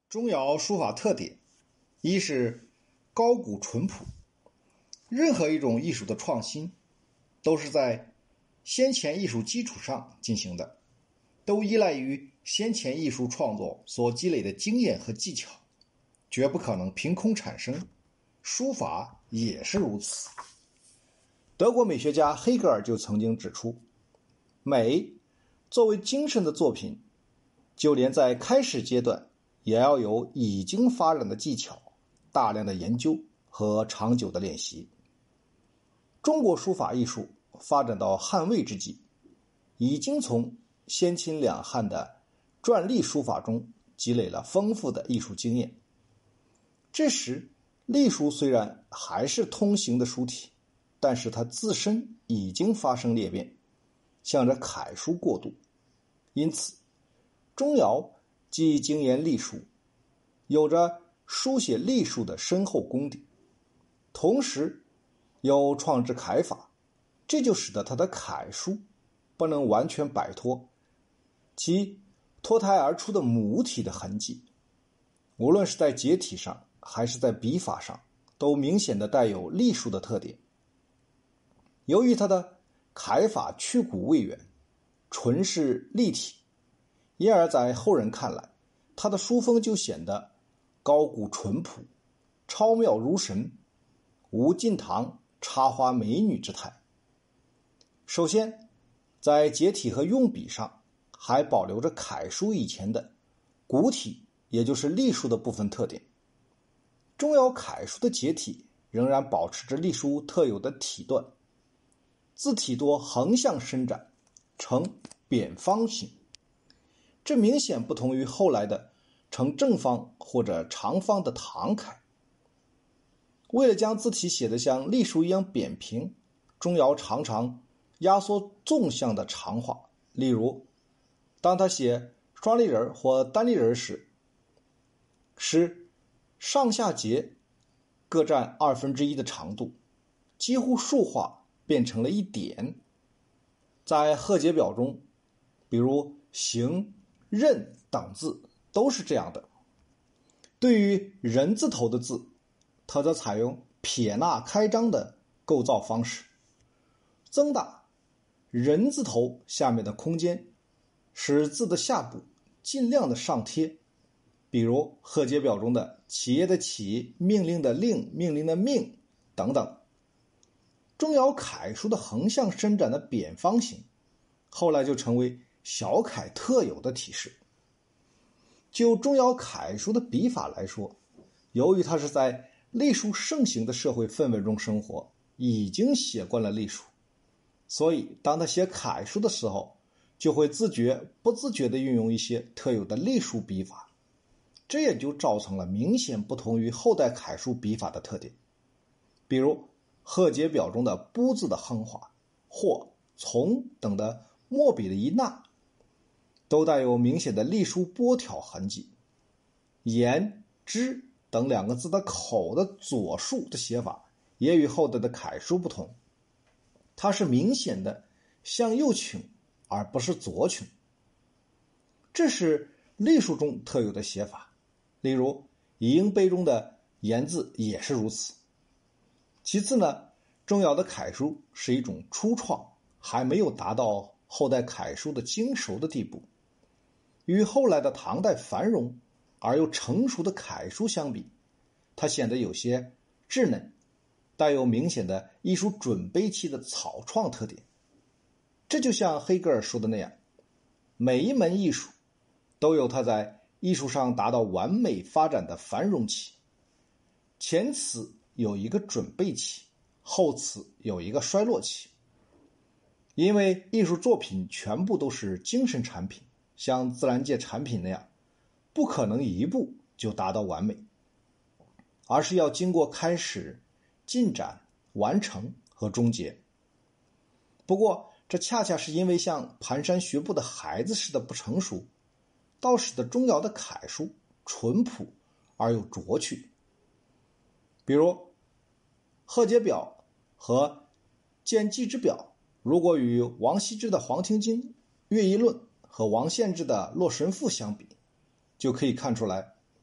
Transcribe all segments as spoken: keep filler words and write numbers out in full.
钟繇书法特点：一是高古淳朴。任何一种艺术的创新，都是在先前艺术基础上进行的，都依赖于先前艺术创作所积累的经验和技巧，绝不可能凭空产生。书法也是如此。德国美学家黑格尔就曾经指出，美作为精神的作品，就连在开始阶段也要有已经发展的技巧、大量的研究和长久的练习。中国书法艺术发展到汉魏之际，已经从先秦两汉的篆隶书法中积累了丰富的艺术经验。这时隶书虽然还是通行的书体，但是它自身已经发生裂变，向着楷书过渡。因此钟繇既精研隶书，有着书写隶书的深厚功底，同时又创制楷法，这就使得他的楷书不能完全摆脱其脱胎而出的母体的痕迹，无论是在结体上还是在笔法上，都明显的带有隶书的特点。由于他的楷法去骨未远，纯是立体，因而在后人看来，他的书风就显得高古淳朴，超妙如神，无晋唐插花美女之态。首先，在结体和用笔上还保留着楷书以前的古体，也就是隶书的部分特点。钟繇楷书的结体仍然保持着隶书特有的体段，字体多横向伸展，呈扁方形，这明显不同于后来的呈正方或者长方的唐楷。为了将字体写得像隶书一样扁平，钟繇常常压缩纵向的长画。例如，当他写双立人或单立人时，使上下节各占二分之一的长度，几乎竖画变成了一点。在贺节表中，比如行、任等字都是这样的。对于人字头的字，它则采用撇捺开张的构造方式，增大人字头下面的空间，使字的下部尽量的上贴。比如贺节表中的企业的企、命令的令、命令的命等等。钟繇楷书的横向伸展的扁方形，后来就成为小楷特有的体式。就钟繇楷书的笔法来说，由于他是在隶书盛行的社会氛围中生活，已经写惯了隶书，所以当他写楷书的时候，就会自觉不自觉地运用一些特有的隶书笔法，这也就造成了明显不同于后代楷书笔法的特点。比如贺节表中的不字的横画，或从等的墨笔的一捺，都带有明显的隶书拨挑痕迹。言、之等两个字的口的左竖的写法也与后代的楷书不同，它是明显的向右倾，而不是左倾。这是隶书中特有的写法。例如乙应碑中的言字也是如此。其次呢，钟繇的楷书是一种初创，还没有达到后代楷书的精熟的地步。与后来的唐代繁荣而又成熟的楷书相比，它显得有些稚嫩，带有明显的艺术准备期的草创特点。这就像黑格尔说的那样，每一门艺术都有它在艺术上达到完美发展的繁荣期，前此有一个准备期，后此有一个衰落期。因为艺术作品全部都是精神产品，像自然界产品那样，不可能一步就达到完美，而是要经过开始、进展、完成和终结。不过这恰恰是因为像蹒跚学步的孩子似的不成熟，倒使得钟繇的楷书淳朴而又拙趣。比如贺节表和见季之表，如果与王羲之的《黄庭经》、乐毅论和王献之的《洛神赋》相比，就可以看出来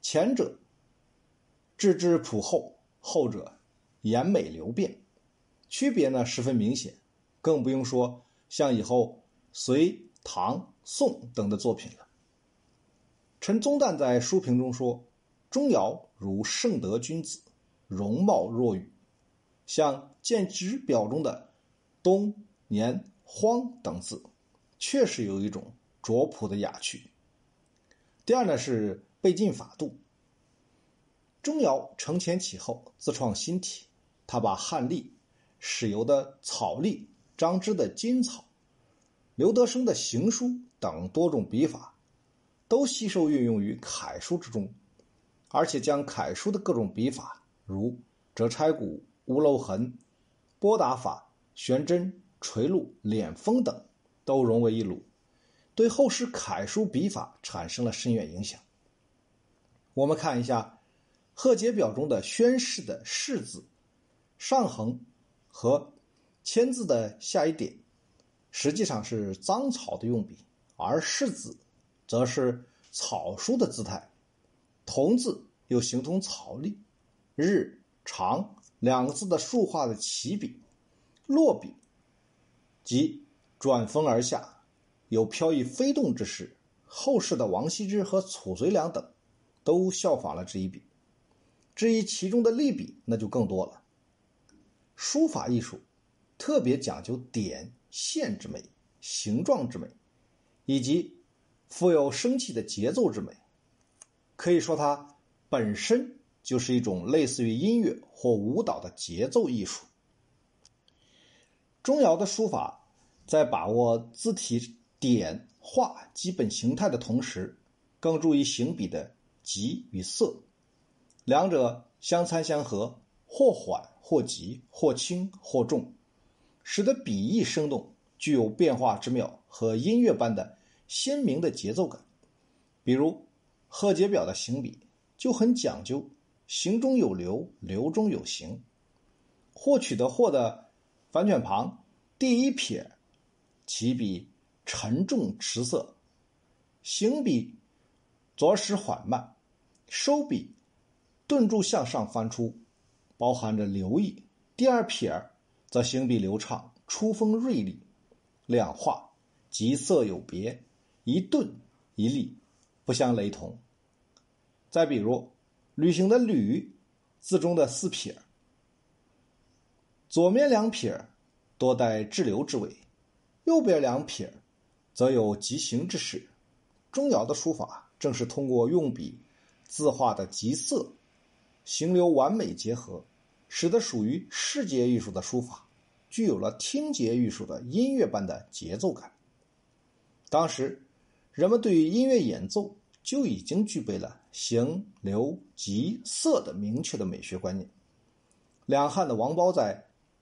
前者质质朴厚，后者颜美流变，区别呢十分明显，更不用说像以后隋、唐、宋等的作品了。陈宗旦在书评中说，钟繇如圣德君子，容貌若玉，像《见之表》中的冬、年、荒等字，确实有一种拙朴的雅趣。第二呢是备尽法度。钟繇承前启后，自创新体，他把汉隶、史游的草隶、张芝的金草、刘德升的行书等多种笔法都吸收运用于楷书之中，而且将楷书的各种笔法，如折钗骨、乌漏痕、拨打法、悬针、垂录、敛锋等都融为一炉，对后世楷书笔法产生了深远影响。我们看一下贺节表中的宣誓的誓字上横和签字的下一点，实际上是脏草的用笔，而誓字则是草书的姿态。同字又形同草隶，日、长两个字的竖画的起笔，落笔即转锋而下，有飘逸飞动之势。后世的王羲之和褚遂良等都效仿了这一笔。至于其中的隶笔，那就更多了。书法艺术特别讲究点、线之美、形状之美，以及富有生气的节奏之美。可以说它本身就是一种类似于音乐或舞蹈的节奏艺术。钟繇的书法在把握字体点画基本形态的同时，更注意行笔的急与色，两者相参相合，或缓或急，或轻或重，使得笔意生动，具有变化之妙和音乐般的鲜明的节奏感。比如贺节表的行笔就很讲究行中有流，流中有行。或取的或的反卷旁第一撇起笔沉重迟涩，行笔着实缓慢，收笔顿住向上翻出，包含着流意。第二撇则行笔流畅，出锋锐利。两画急色有别，一顿一立，不相雷同。再比如旅行的旅字中的四撇，左面两撇多带滞留之味，右边两撇则有急行之势。钟繇的书法正是通过用笔字画的急色行流完美结合，使得属于视觉艺术的书法具有了听觉艺术的音乐般的节奏感。当时人们对于音乐演奏就已经具备了行、流、急、色的明确的美学观念。两汉的王褒在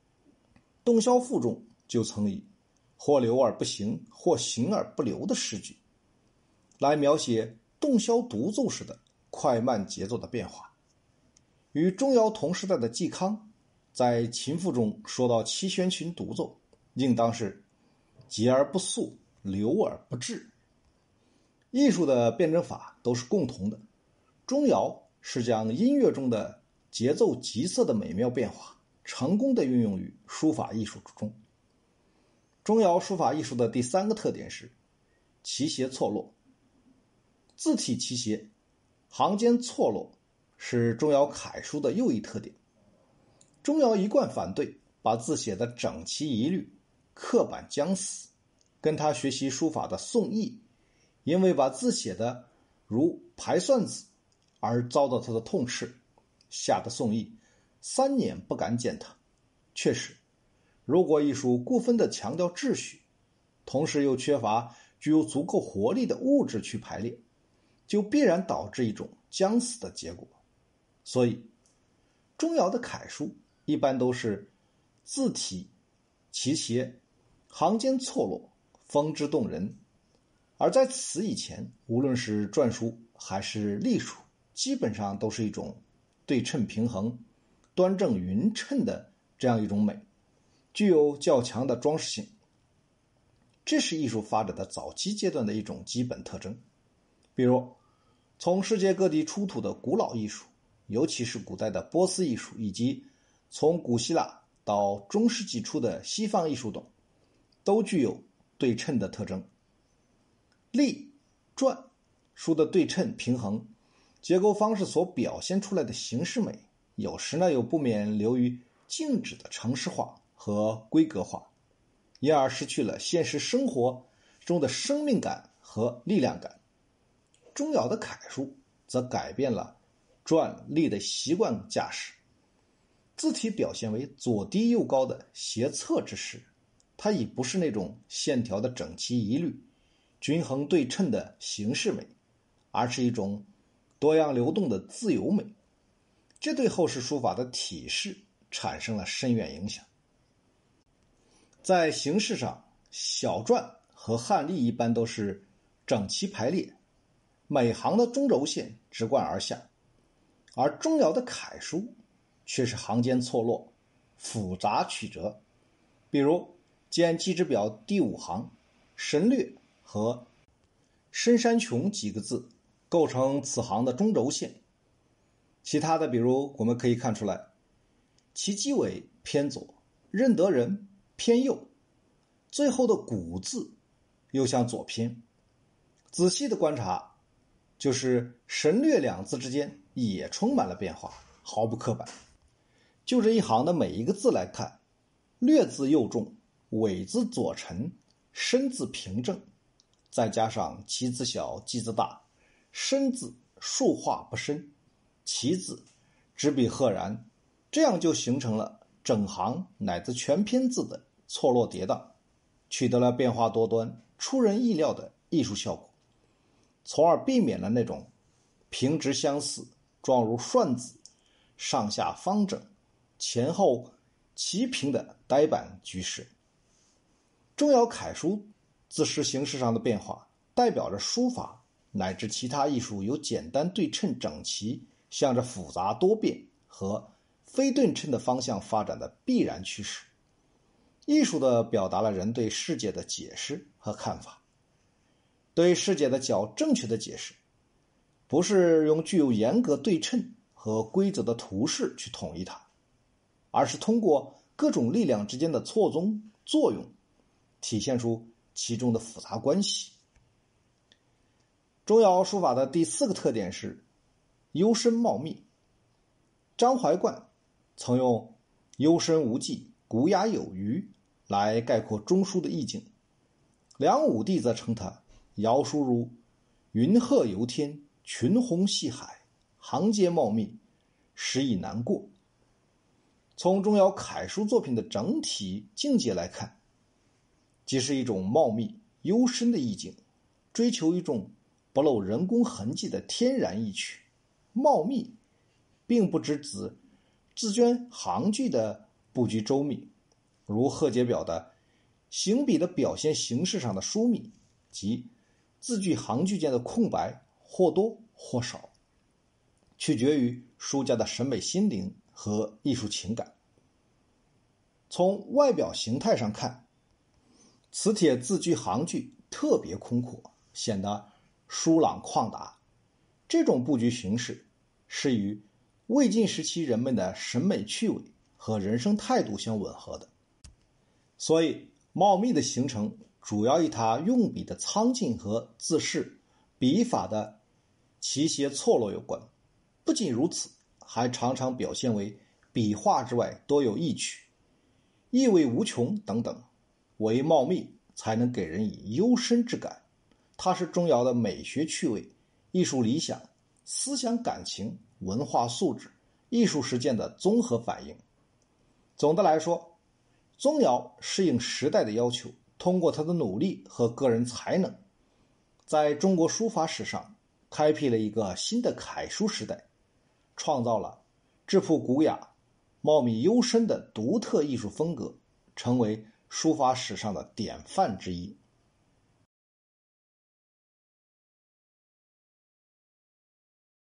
《洞箫赋》中就曾以或流而不行，或行而不流的诗句来描写洞箫独奏时的快慢节奏的变化。与钟繇同时代的嵇康在《秦赋》中说到七弦琴独奏应当是急而不速，流而不滞。艺术的辩证法都是共同的，钟繇是将音乐中的节奏急色的美妙变化成功地运用于书法艺术之中。钟繇书法艺术的第三个特点是齐斜错落。字体齐斜，行间错落，是钟繇楷书的又一特点。钟繇一贯反对把字写得整齐一律、刻板僵死，跟他学习书法的宋义因为把字写得如排算子而遭到他的痛斥，吓得宋义三年不敢见他。确实，如果艺术过分地强调秩序，同时又缺乏具有足够活力的物质去排列，就必然导致一种僵死的结果。所以钟繇的楷书一般都是字体齐斜，行间错落，风之动人。而在此以前，无论是篆书还是隶书，基本上都是一种对称平衡、端正匀称的这样一种美，具有较强的装饰性。这是艺术发展的早期阶段的一种基本特征。比如从世界各地出土的古老艺术，尤其是古代的波斯艺术，以及从古希腊到中世纪初的西方艺术等，都具有对称的特征。隶、篆书的对称平衡结构方式所表现出来的形式美，有时呢又不免流于静止的程式化和规格化，因而失去了现实生活中的生命感和力量感。钟繇的楷书则改变了篆隶的习惯架势，字体表现为左低右高的斜侧之势，它已不是那种线条的整齐一律、均衡对称的形式美，而是一种多样流动的自由美。这对后世书法的体式产生了深远影响。在形式上，小篆和汉隶一般都是整齐排列，每行的中轴线直贯而下，而钟繇的楷书却是行间错落，复杂曲折。比如见记之表第五行神略和深山穷几个字构成此行的中轴线，其他的比如我们可以看出来，其基尾偏左，认得人偏右，最后的古字又向左偏。仔细的观察，就是神略两字之间也充满了变化，毫不刻板。就这一行的每一个字来看，略字右重，尾字左沉，深字平正，再加上其字小记字大，深字竖画不深，其字执笔赫然，这样就形成了整行乃至全篇字的错落跌宕，取得了变化多端、出人意料的艺术效果，从而避免了那种平直相似、状如涮子、上下方整、前后齐平的呆板局势。钟繇楷书字式形式上的变化，代表着书法乃至其他艺术由简单对称整齐向着复杂多变和非对称的方向发展的必然趋势。艺术的表达了人对世界的解释和看法。对世界的较正确的解释，不是用具有严格对称和规则的图式去统一它，而是通过各种力量之间的错综作用，体现出其中的复杂关系。钟繇书法的第四个特点是幽深茂密。张怀灌曾用幽深无际、古雅有余来概括钟书的意境，梁武帝则称它爻书如云鹤游天，群鸿戏海，行间茂密，时已难过。从钟繇楷书作品的整体境界来看，即是一种茂密幽深的意境，追求一种不露人工痕迹的天然意趣。茂密并不只指字卷行距的布局周密，如贺节表的行笔的表现形式上的疏密，即字句行距间的空白或多或少，取决于书家的审美心灵和艺术情感。从外表形态上看，此帖字句行距特别空阔，显得疏朗旷达。这种布局形式是与魏晋时期人们的审美趣味和人生态度相吻合的，所以茂密的形成主要与他用笔的苍劲和字势、笔法的齐谐错落有关。不仅如此，还常常表现为笔画之外多有意趣，意味无穷等等。唯茂密才能给人以幽深之感，它是钟繇的美学趣味、艺术理想、思想感情、文化素质、艺术实践的综合反映。总的来说，钟繇适应时代的要求，通过他的努力和个人才能，在中国书法史上开辟了一个新的楷书时代，创造了质朴古雅、茂密幽深的独特艺术风格，成为书法史上的典范之一。